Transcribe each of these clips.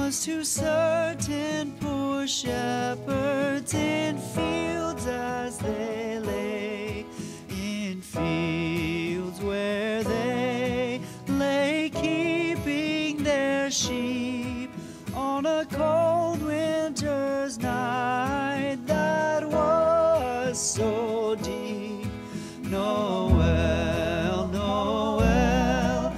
was to certain poor shepherds in fields as they lay, in fields where they lay keeping their sheep on a cold winter's night that was so deep. Noel, Noel,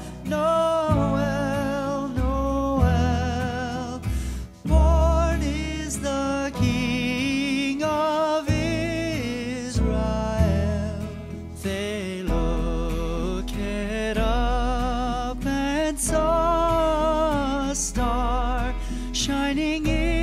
Noel, Noel, born is the King of Israel. They looked up and saw a star shining in